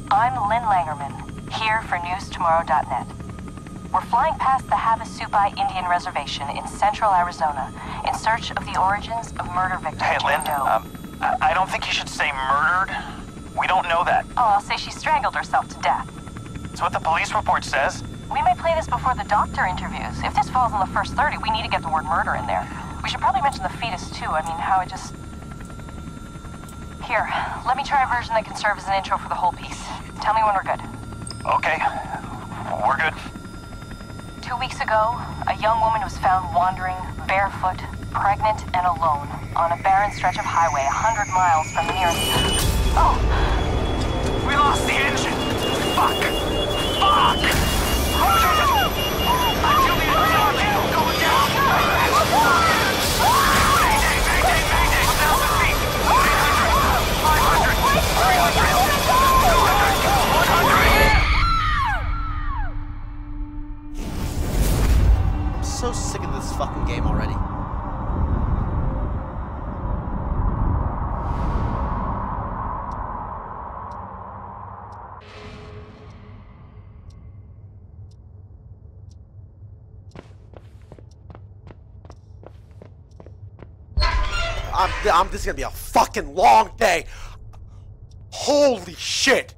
I'm Lynn Langerman, here for NewsTomorrow.net. We're flying past the Havasupai Indian Reservation in central Arizona in search of the origins of murder victim Hey, Lynn, Jane Doe. I don't think you should say murdered. We don't know that. Oh, I'll say she strangled herself to death. It's what the police report says. We may play this before the doctor interviews. If this falls in the first 30, we need to get the word murder in there. We should probably mention the fetus, too. I mean, how it just... Here, let me try a version that can serve as an intro for the whole piece. Tell me when we're good. Okay, we're good. 2 weeks ago, a young woman was found wandering, barefoot, pregnant, and alone on a barren stretch of highway 100 miles from the nearest... Oh! We lost the engine! Fuck! Fuck! I feel the engine going down! Mayday! Mayday! Mayday! 1,000 feet! 800! 500! 300! 200! 100! I'm so sick of this fucking game already. This is gonna be a fucking long day. Holy shit.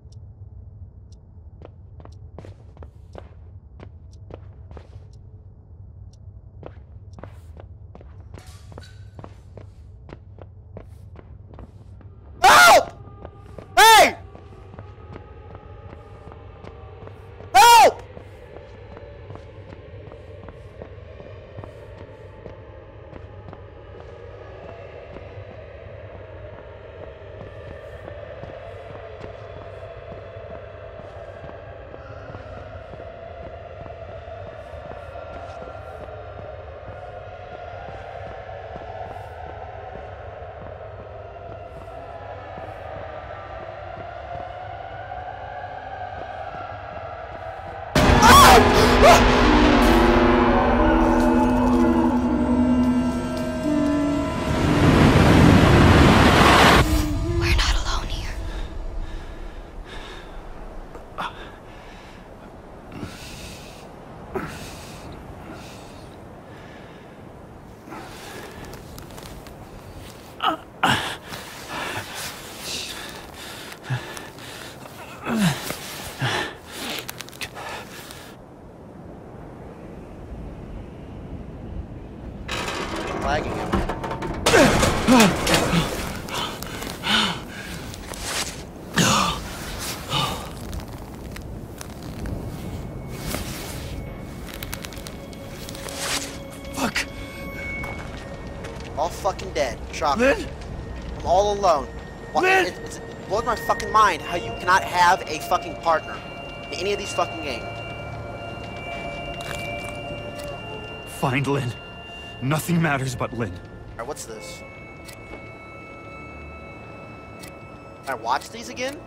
Help! Hey! Help! We're not alone here. Lagging him. Fuck! All fucking dead. Shocker. Lynn? I'm all alone. Lynn? It blows my fucking mind how you cannot have a fucking partner in any of these fucking games. Find Lynn. Nothing matters but Lynn. Alright, what's this? Can I watch these again?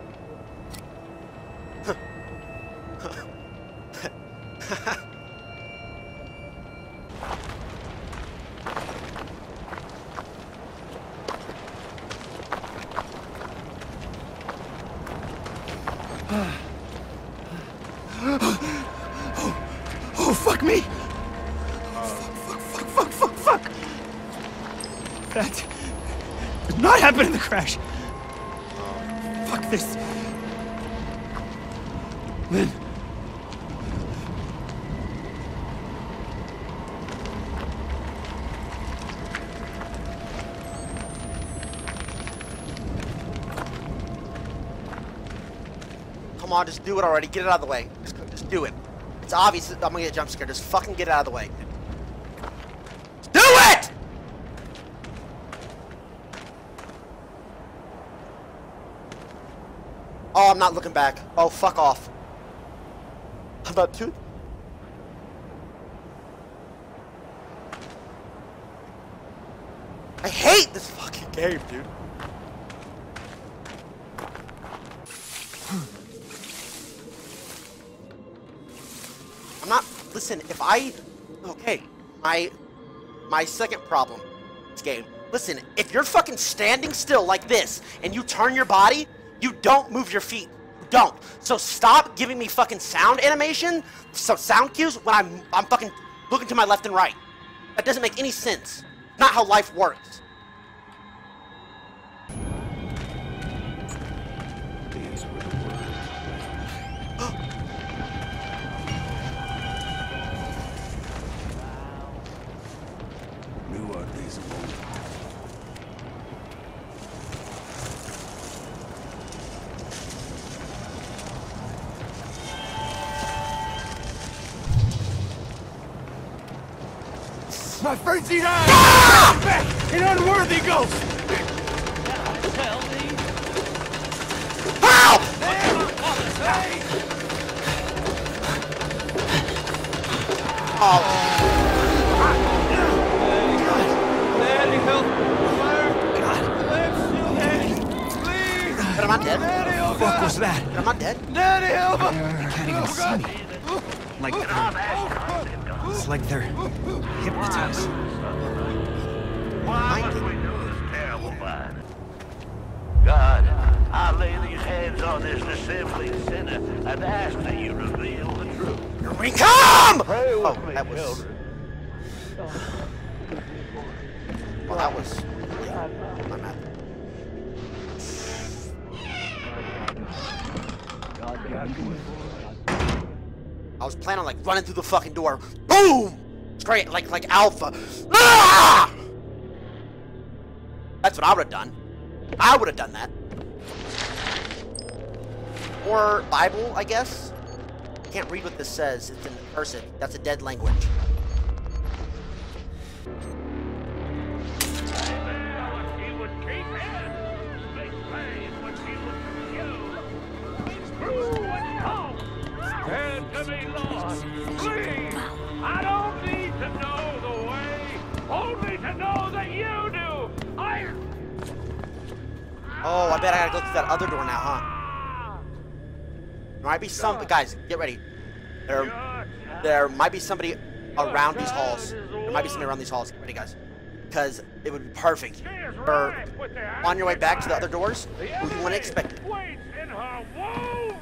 Oh, fuck me! Fuck! That did not happen in the crash. Fuck this. Lynn. Come on, just do it already. Get it out of the way. Just do it. It's obvious that I'm gonna get jump scared. Just fucking get it out of the way. Do it! Oh, I'm not looking back. Oh, fuck off. I'm about to. I hate this fucking game, dude. I'm not. Listen, if I. Okay, my second problem. This game. Listen, if you're fucking standing still like this and you turn your body, you don't move your feet. You don't. So stop giving me fucking sound animation, so sound cues when I'm fucking looking to my left and right. That doesn't make any sense. Not how life works. These were the words. Nu are these words. My frenzied eyes! Ah! An unworthy ghost! Help! Oh. Daddy, help! Please! But am I dead? Daddy, oh What the fuck was that? But am I dead? Daddy, help! They can't even see me. Like it's like they're hypnotized. Why must we do this terrible fight? God, I lay these hands on this dissembling sinner and ask that you reveal the truth. Here we come! Pray with Oh, me, that was... children. Well, that was... Yeah, my bad. I was planning on like running through the fucking door. Boom! Straight like Alpha. Ah! That's what I would have done. I would have done that. Or Bible, I guess. I can't read what this says. It's in cursive. That's a dead language. Stand to me, Lord. Please, I don't need to know the way. Only to know that you do. Oh, I bet I gotta go through that other door now, huh? There might be some... Guys, get ready. There might be somebody around these halls. There might be somebody around these halls. Get ready, guys. Because it would be perfect. For on your way back to the other doors, who you wouldn't expect it. Waits in her womb.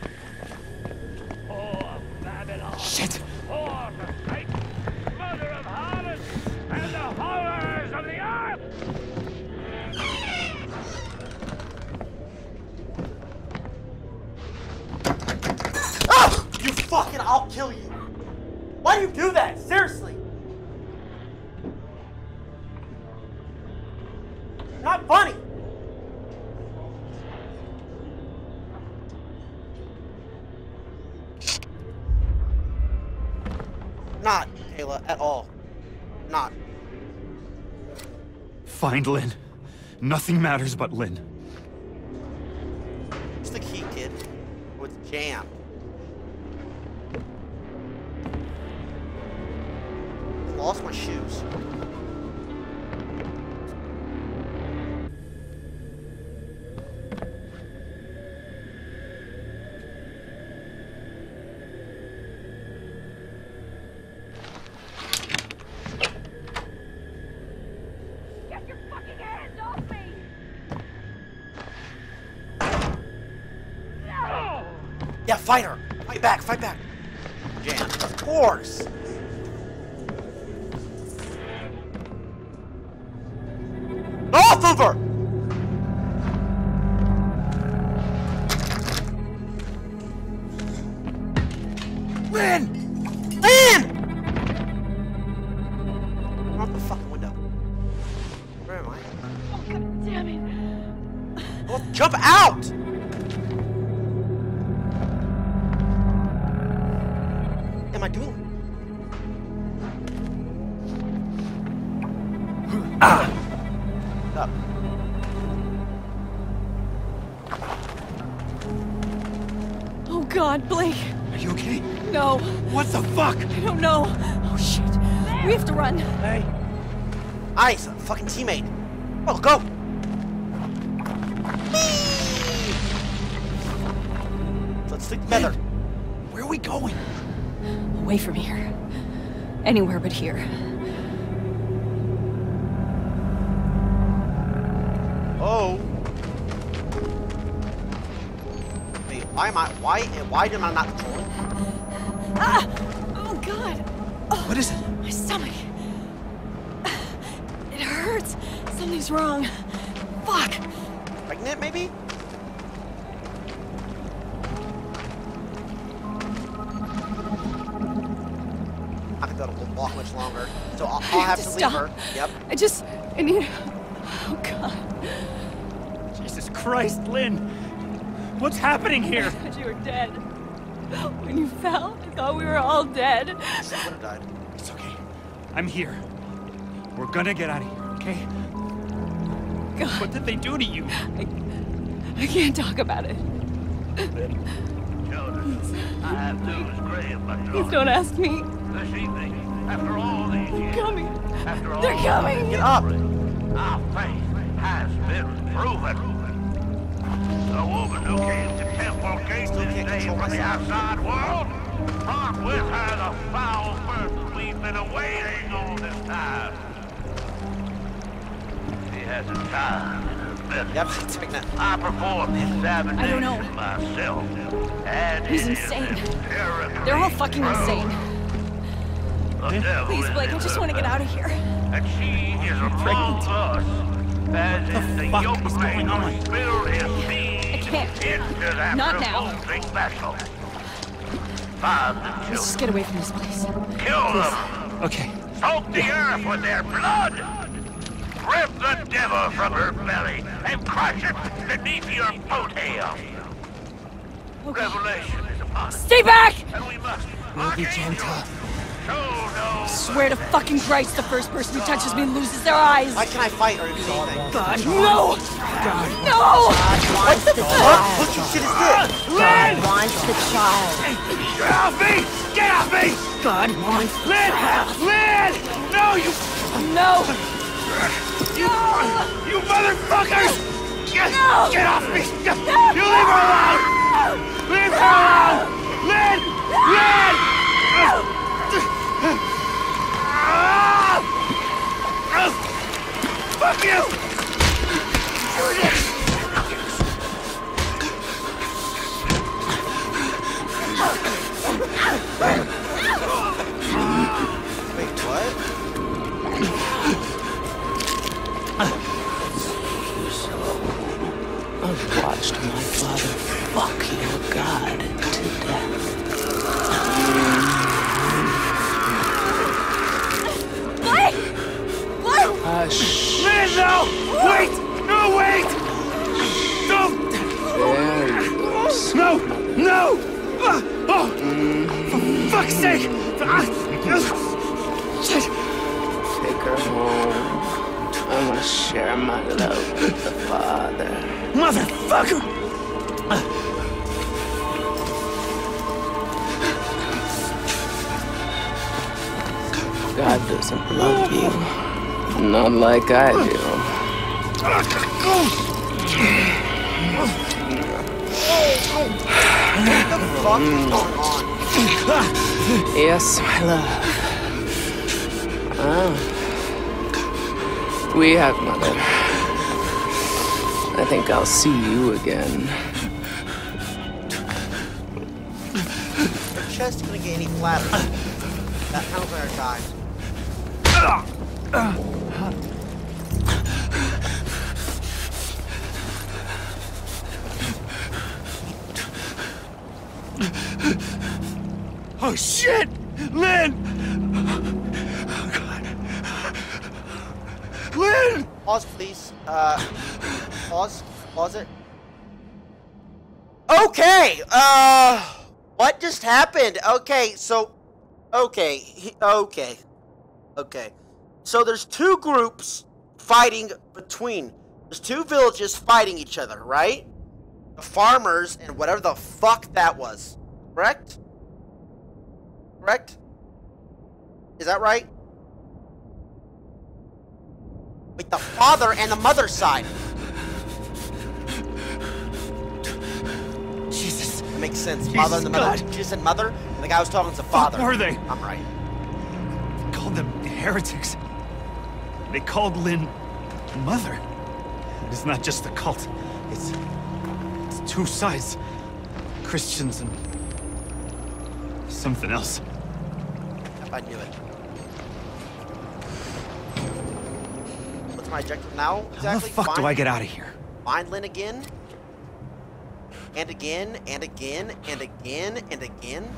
Oh, Babylon. Shit! Oh, the fate, mother of harlots, and the horrors of the earth. Oh! You fucking... I'll kill you. Why do you do that? Seriously. Not funny. Not, Kayla, at all. Not. Find Lynn. Nothing matters but Lynn. What's the key, kid? What's jam? I lost my shoes. Get your fucking hands off me! No! Yeah, fight her! Fight back, fight back! Jam, of course! Off of her! Lynn! Lynn! Come out the fucking window. Where am I? Oh, God damn it! Well, jump out! What am I doing? Ah! Up. Oh God, Blake. Are you okay? No, What the fuck? I don't know. Oh shit. We have to run. Hey. Ice, a fucking teammate. Well, go! Let's stick together. Where are we going? Away from here. Anywhere but here. Oh. Wait, Why am I not controlling? Ah! Oh, God. Oh, What is it? my stomach. It hurts. Something's wrong. Fuck. Pregnant, maybe? I think that'll walk much longer. So I'll have to leave her. Yep. I need... Oh, God. Jesus Christ, Lynn! What's happening I here? thought you were dead. When you fell, I thought we were all dead. She would have died. It's okay. I'm here. We're gonna get out of here, okay? God, What did they do to you? I can't talk about it. Jonas, I have news grave, my Please daughter. don't ask me. This evening, after all these They're years, coming. after all They're coming. Get up! our faith has been proven. The woman who came to Temple Gate this day from the outside world brought with her the foul burden we've been awaiting all this time. She has a child in her belly. Yep, she's pregnant. I performed the examination I don't know. myself, and He's it is insane. empirically They're all fucking proven. insane. The devil Please, is Blake, I in just her want to get belly. out of here. And she is among pregnant? us, as What is the the fuck yoke is going maker on? spilled his seed I can't. into that Not now. revolting vessel. Find the Let's just children, get away from this place. kill them, Okay. soak the earth with their blood, rip the devil from her belly, and crush it beneath your boat hail. Revelation is upon us, Stay back! and we must We'll be gentle. show no Swear to fucking Christ, the first person who touches me loses their eyes. Why can't I fight or do anything? God, no! God. No! What the fuck? What shit is this? Lynn! Wants the child. Get off me! Get off me! God wants Lynn! Lynn! No, you No! motherfuckers! Get No! off me! You leave her alone! Leave her alone! Lynn! Lynn! Fuck you! Wait, what? I've watched my father fuck your God to death. Blake! Blake! Hush. Lynn, no! Wait! No, wait! Don't! There you go. No! No! Oh! For fuck's sake! Shit! Take her home. I must share my love with the Father. Motherfucker! God doesn't love you. Not like I do. What the fuck is going on? Yes, my love. We have, Mother. I think I'll see you again. Her chest gonna get any flatter. That pound's gonna die. Oh shit! Lynn! Oh god. Lynn! Pause, please. Pause. Pause it. Okay. What just happened? Okay, so. Okay. Okay. So there's two groups fighting between. There's two villages fighting each other, right? The farmers and whatever the fuck that was. Correct? Correct? Is that right? Wait, the father and the mother side. Jesus. That makes sense. Father and the mother. God. She said mother, and the guy was talking to the father. are they? I'm right. Called them heretics. They called Lynn Mother. It's not just the cult. It's two sides Christians and something else. If I knew it. What's my objective now? Exactly. How the fuck do I get out of here? Find Lynn again. And again, and again, and again, and again.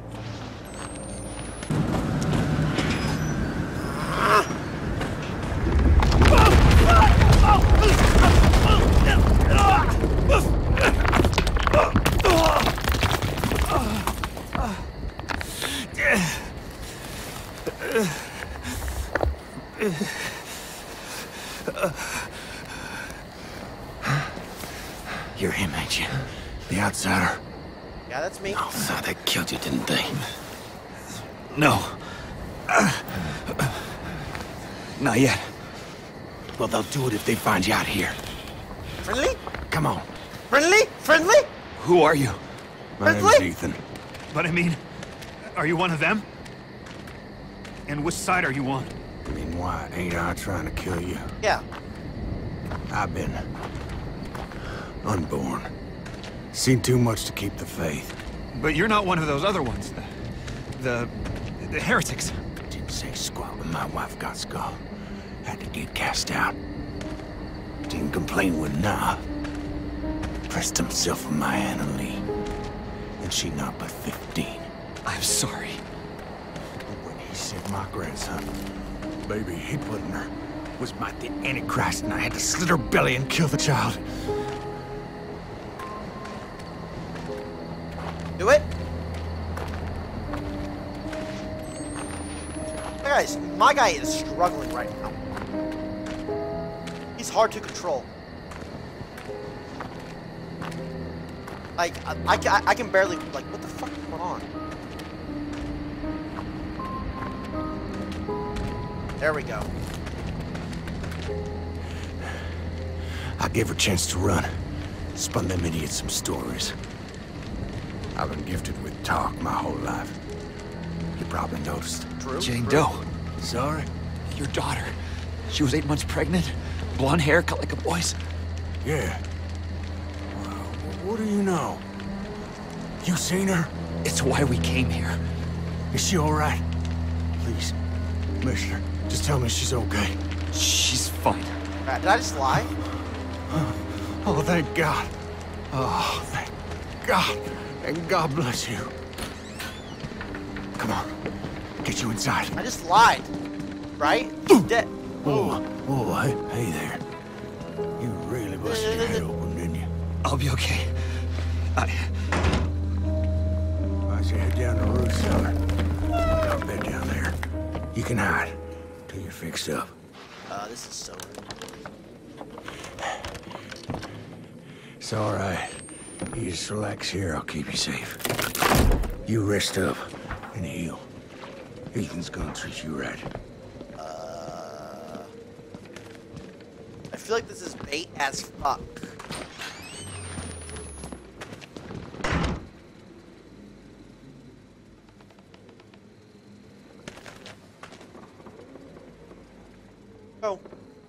You're him, ain't you? The outsider. Yeah, that's me. Oh, so they killed you, didn't they? No. Not yet. Well, they'll do it if they find you out here. Friendly? Come on. Friendly? Friendly? Who are you? My name's Ethan. But I mean, are you one of them? And which side are you on? I mean, why ain't I trying to kill you? Yeah. I've been unborn. Seen too much to keep the faith. But you're not one of those other ones. The heretics. Didn't say squat when my wife got skull. Had to get cast out. Didn't complain when nah. Pressed himself on my Anna Lee. And she not but 15. I'm sorry. When he said my grandson, baby he put in her, was my the Antichrist, and I had to slit her belly and kill the child. Do it. Guys, my guy is struggling right now. He's hard to control. Like, I can barely, like, what the fuck is going on? There we go. I gave her a chance to run. Spun them idiots some stories. I've been gifted with talk my whole life. You probably noticed. True. Jane Doe. Sorry? Your daughter. She was 8 months pregnant. Blonde hair, cut like a boy's. Yeah. Well, what do you know? You seen her? It's why we came here. Is she all right? Please, Commissioner, just tell me she's okay. She's fine. Did I just lie? Oh, thank God. Oh, thank God. And God bless you. Come on. Get you inside. I just lied. Right? He's dead. Oh, hey there. You really busted your head open, didn't you? I'll be okay. Why'd you head down the root cellar? Got a bed down there. You can hide till you're fixed up. This is so rude. It's all right. You just relax here. I'll keep you safe. You rest up and heal. Ethan's gonna treat you right. I feel like this is bait as fuck. Oh.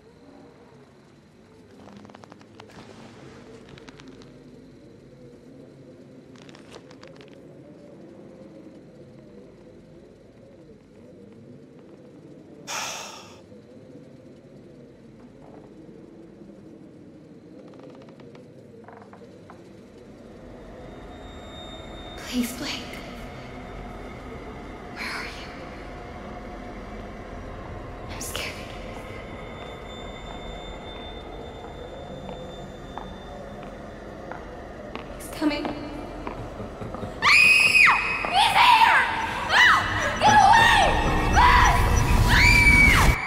Please, Blake. Where are you? I'm scared. He's coming. He's here! Ah! Get away! Ah!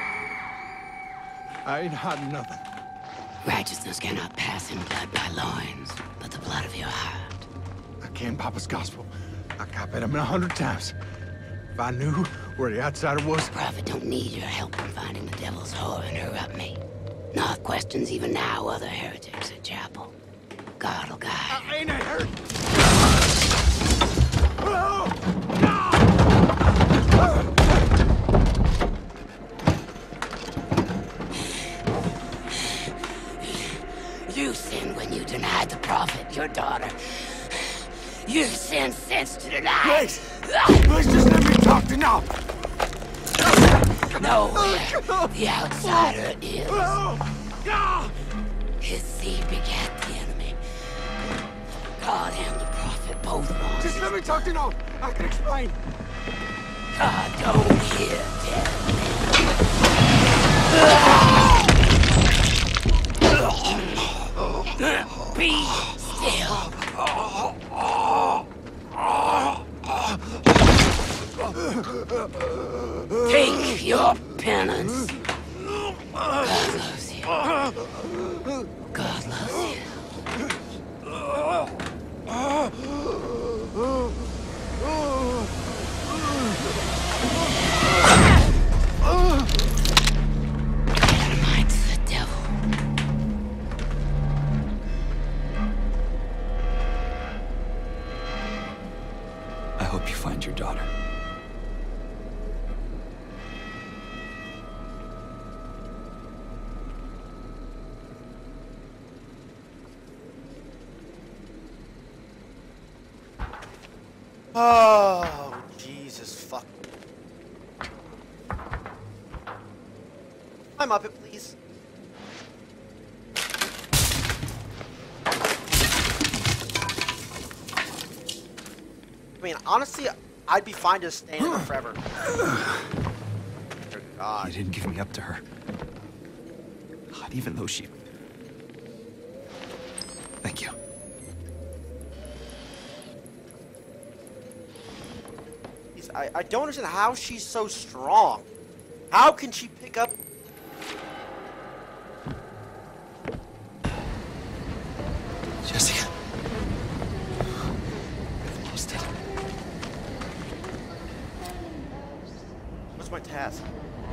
I ain't hiding nothing. Righteousness cannot pass in blood by loins, but the blood of your heart. I can Papa's gospel. I copied him 100 times. If I knew where the outsider was... Prophet don't need your help in finding the devil's whore and her up me. North questions even now other heretics at chapel. God will guide. I ain't a heretic. You sinned when you denied the prophet, your daughter. You send sense to the night. Please! Please just let me talk to now! Nowhere the outsider is. His seed begat the enemy. God and the prophet both wrong. Just let me talk to now! I can explain! God don't hear dead. Be still. Take your penance. God loves you. God loves you. Dynamite to the devil. I hope you find your daughter. Oh, Jesus fuck. Climb up it, please. I mean, honestly, I'd be fine just staying in there forever. Dear God. You didn't give me up to her. Not even though she... Thank you. I don't understand how she's so strong. How can she pick up... Jessica. I've lost it. What's my task?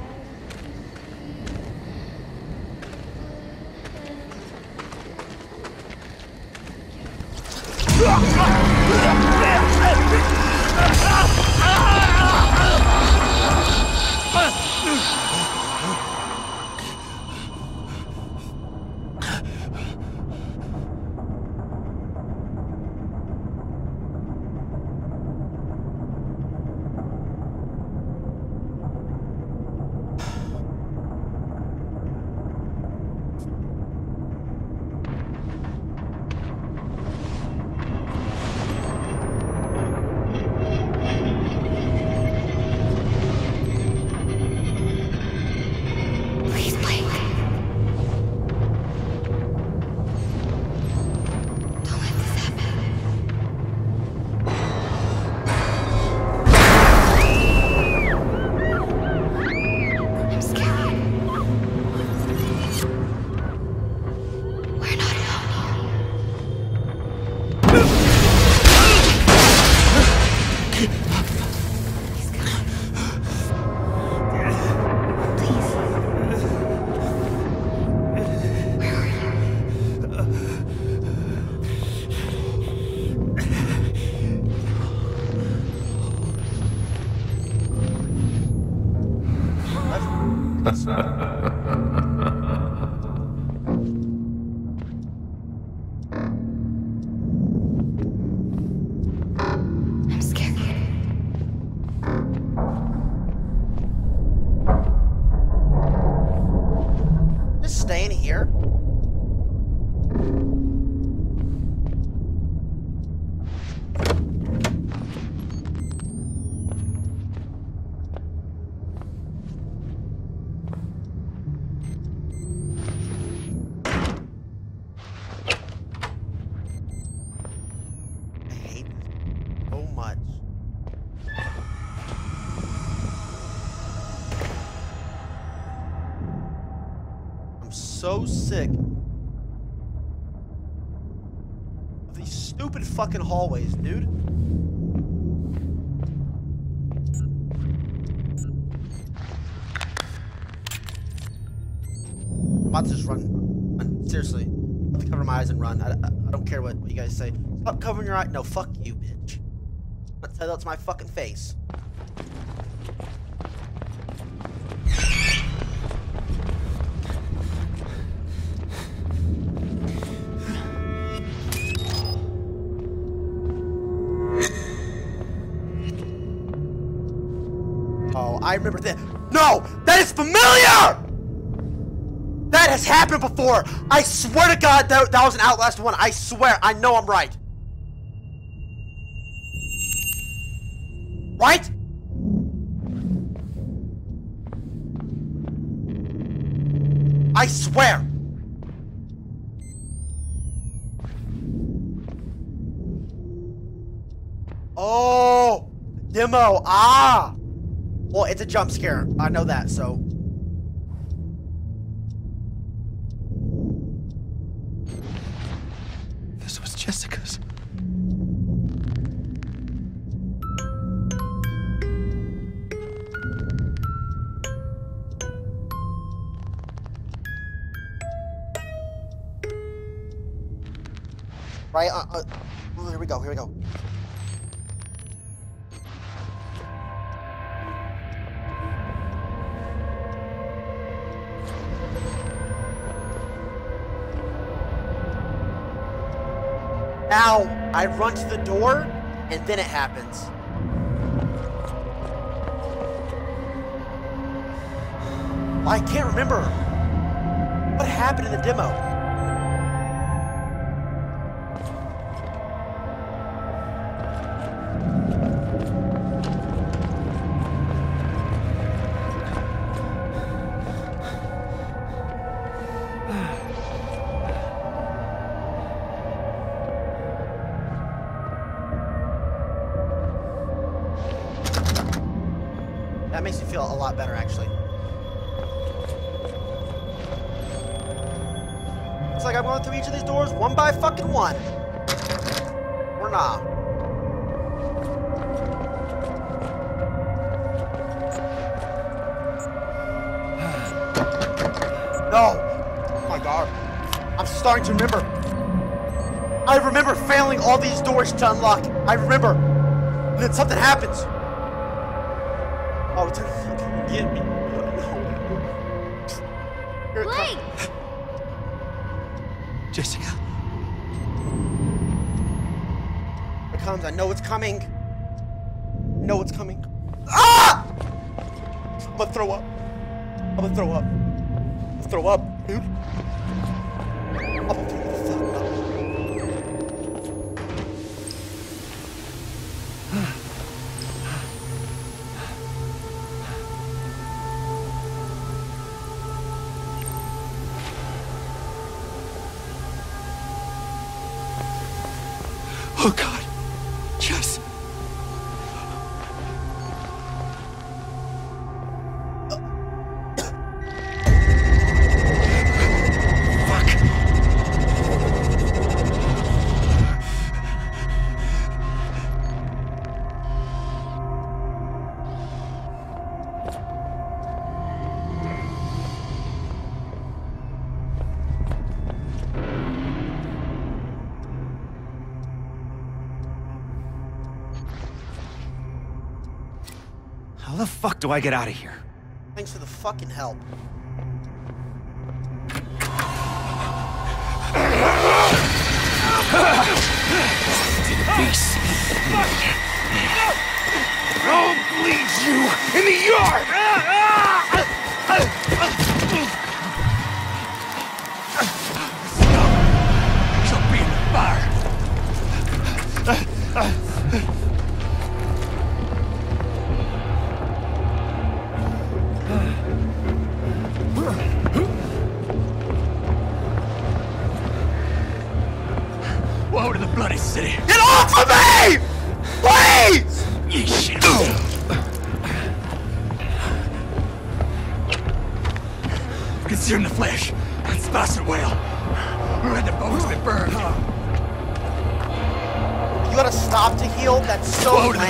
I'm scared. Just staying here? So sick of these stupid fucking hallways, dude. I'm about to just run. Seriously. I'm about to cover my eyes and run. I don't care what you guys say. Stop covering your eyes. No, fuck you, bitch. I'm gonna tell that to my fucking face. No, I remember that. No! That is familiar! That has happened before! I swear to God that was an Outlast 1. I swear, I know I'm right. Right? I swear! Oh! Demo! Ah! Well, it's a jump scare. I know that, so... This was Jessica's. Right? Here we go, here we go. Now, I run to the door, and then it happens. I can't remember. What happened in the demo? That makes me feel a lot better, actually. Looks like I'm going through each of these doors one by fucking one. Or nah. No! Oh my God. I'm starting to remember. I remember failing all these doors to unlock. I remember. And then something happens. Oh, it's gonna fucking get me. Here it Blake! comes. Jessica. Here it comes. I know it's coming. I know it's coming. Ah! I'm gonna throw up. I'm gonna throw up. I'm gonna throw up, dude. I'm gonna throw the fuck up. Oh God, Jess. Fuck. How the fuck do I get out of here? Thanks for the fucking help. Beast. I'll bleed you in the yard! She'll be in the fire. Woe to the bloody city. Get off of me! Please! You shit. Consume the flesh. And Spasser whale. Red the bones been burned. You gotta stop to heal? That's so Woe to the lame.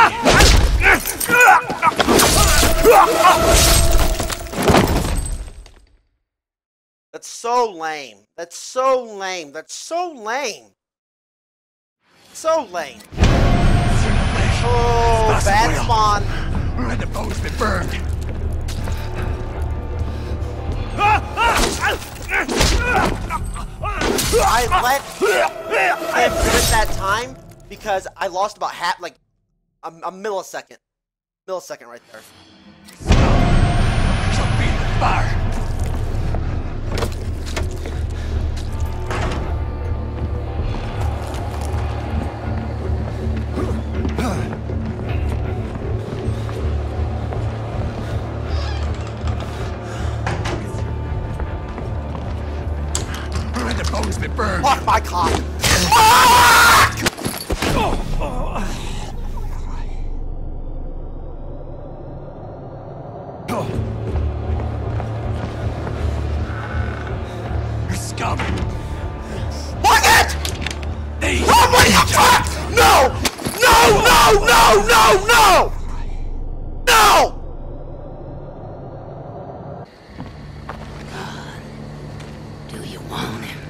That's so lame. That's so lame. That's so lame. So lame. Oh, bad spawn. Red the bones been burned. I let him finish that time because I lost about half, like a millisecond. Millisecond right there. my cock. Fuck! Scum! Look it! Oh, what the fuck? No! No! No! No! No! No! No! Do you want him?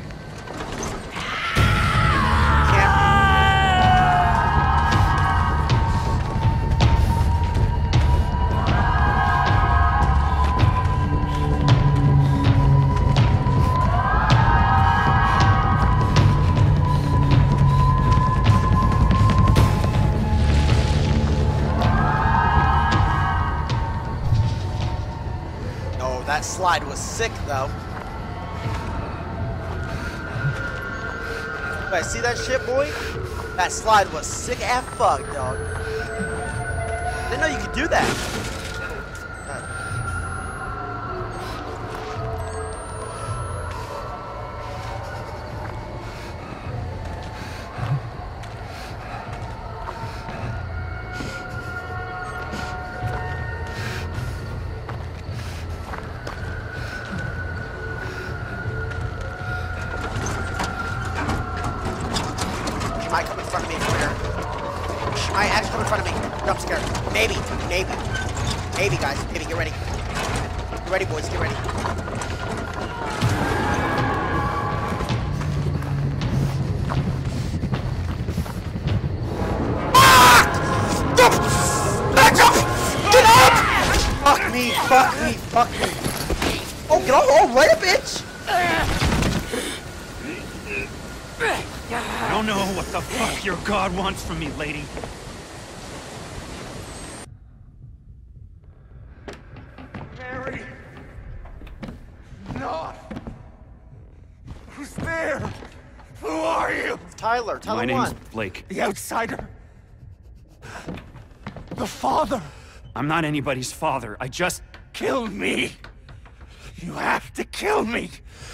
That slide was sick, though. You guys see that shit, boy? That slide was sick as fuck, dog. Didn't know you could do that. She might come in front of me from here. She might actually come in front of me. Jump scare. Maybe. Maybe. Maybe, guys. Maybe. Get ready. Get ready, boys. Get ready. Ah! Back up! Get up! Fuck me. Fuck me. Fuck me. Oh, get up. Oh, right up, bitch. I don't know what the fuck your god wants from me, lady. Mary! No! Who's there? Who are you? Tyler. My Tyler name's 1. Blake. The outsider. The father. I'm not anybody's father. I just... Kill me. You have to kill me.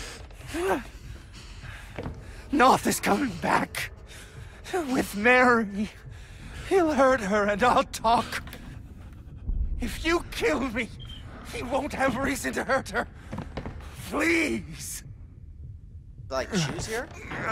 North is coming back. With Mary. He'll hurt her and I'll talk. If you kill me, he won't have reason to hurt her. Please. Like, choose here?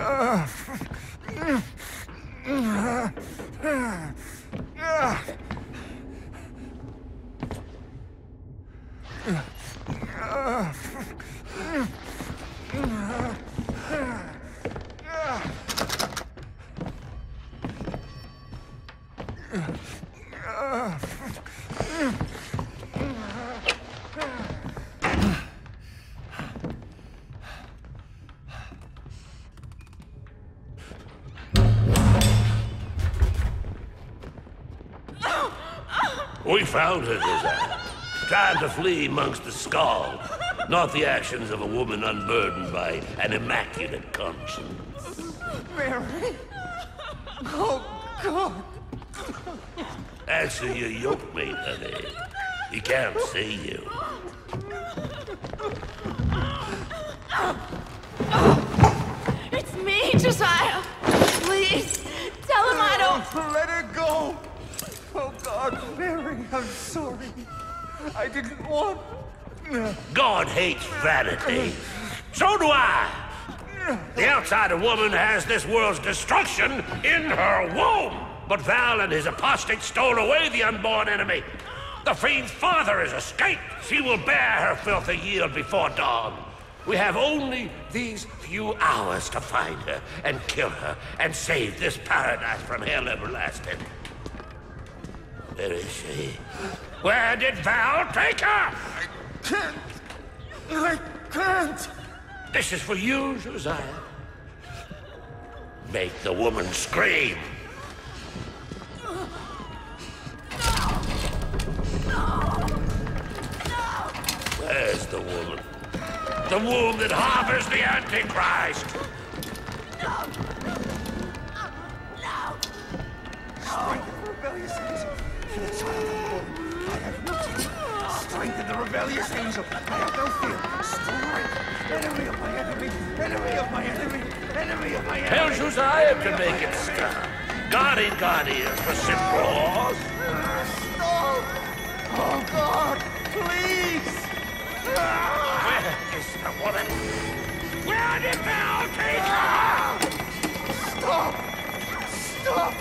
We found her, Desire. Trying to flee amongst the skull. Not the actions of a woman unburdened by an immaculate conscience. Mary. Oh, God. Answer your yoke mate, honey. He can't see you. It's me, Josiah. Please, tell him I don't... Let her go. Oh, God, Mary, I'm sorry. I didn't want... God hates vanity. So do I. The outsider woman has this world's destruction in her womb. But Val and his apostate stole away the unborn enemy. The fiend's father has escaped. She will bear her filthy yield before dawn. We have only these few hours to find her and kill her and save this paradise from hell everlasting. Where is she? Where did Val take her? I can't. This is for you, Josiah. Make the woman scream. Where's the woman? The womb that harbors the Antichrist. Rebellious. That's what I'm Strengthen the rebellious angel. I have no fear. Strength. Enemy of my enemy. Enemy of my enemy. Enemy of my enemy. Tell Josiah to make it stop. Guardian for simple. Stop! Oh, God! Please! Where is the woman? Where did Bell take her? Stop! Stop!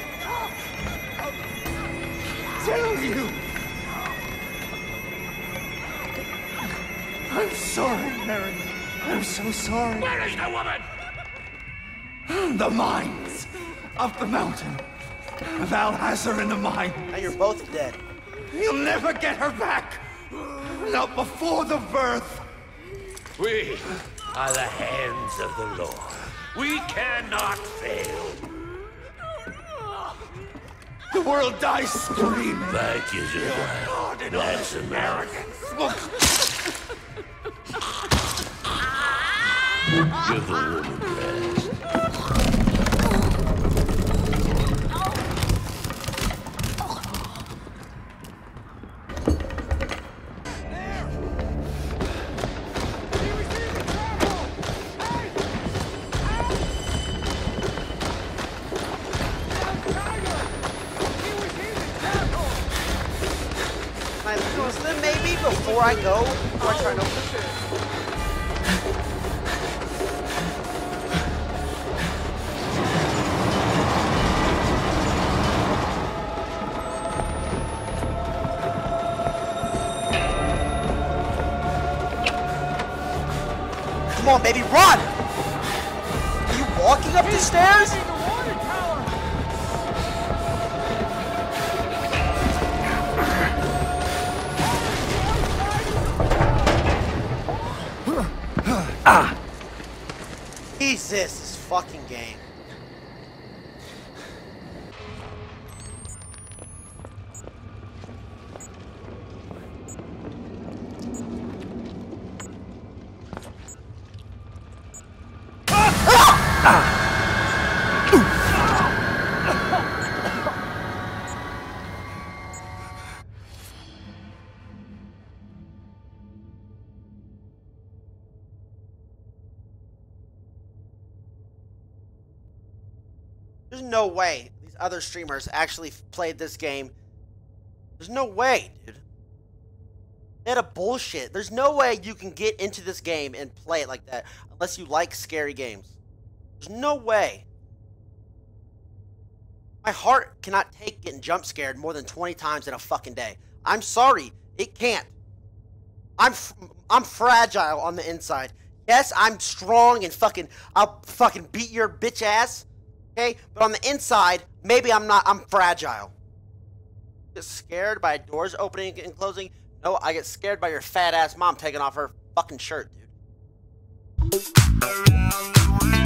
I'll tell you! I'm sorry, Mary. I'm so sorry. Where is the woman? The mines of the mountain. Val has her in the mine. Now you're both dead. You'll never get her back. Not before the birth. We are the hands of the Lord. We cannot fail. The world dies screaming. Thank you, Josiah. That's American. Give the woman rest. Maybe before I go, before I try to open it. Come on, baby, run! Are you walking up the stairs? Jesus, this fucking game. There's no way these other streamers actually played this game. There's no way, dude. They had a bullshit. There's no way you can get into this game and play it like that unless you like scary games. There's no way. My heart cannot take getting jump scared more than 20 times in a fucking day. I'm sorry, it can't. I'm fragile on the inside. Yes, I'm strong and I'll fucking beat your bitch ass. Okay, but on the inside, maybe I'm not. I'm fragile. Get scared by doors opening and closing? No, I get scared by your fat ass mom taking off her fucking shirt, dude.